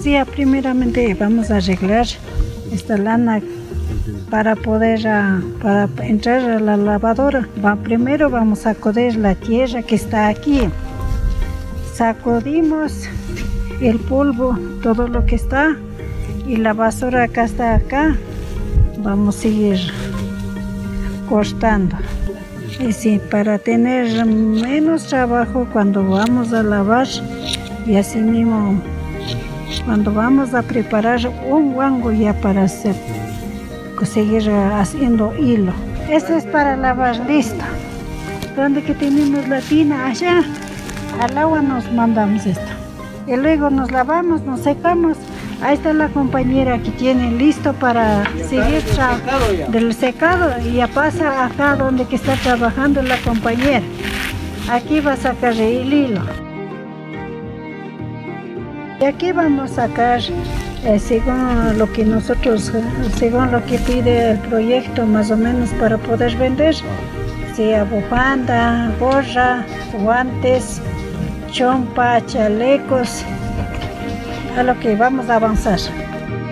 Sí, primeramente vamos a arreglar esta lana para poder para entrar a la lavadora. Primero vamos a coger la tierra que está aquí. Sacudimos el polvo, todo lo que está, y la basura que está acá. Vamos a seguir cortando. Y sí, para tener menos trabajo cuando vamos a lavar, y así mismo cuando vamos a preparar un guango ya para seguir haciendo hilo. Esto es para lavar, listo. Donde que tenemos la tina, allá al agua nos mandamos esto. Y luego nos lavamos, nos secamos. Ahí está la compañera que tiene listo para seguir del secado, y ya pasa acá donde que está trabajando la compañera. Aquí va a sacar el hilo. Y aquí vamos a sacar según lo que nosotros, según lo que pide el proyecto, más o menos para poder vender, sea bufanda, gorra, guantes, chompa, chalecos, a lo que vamos a avanzar.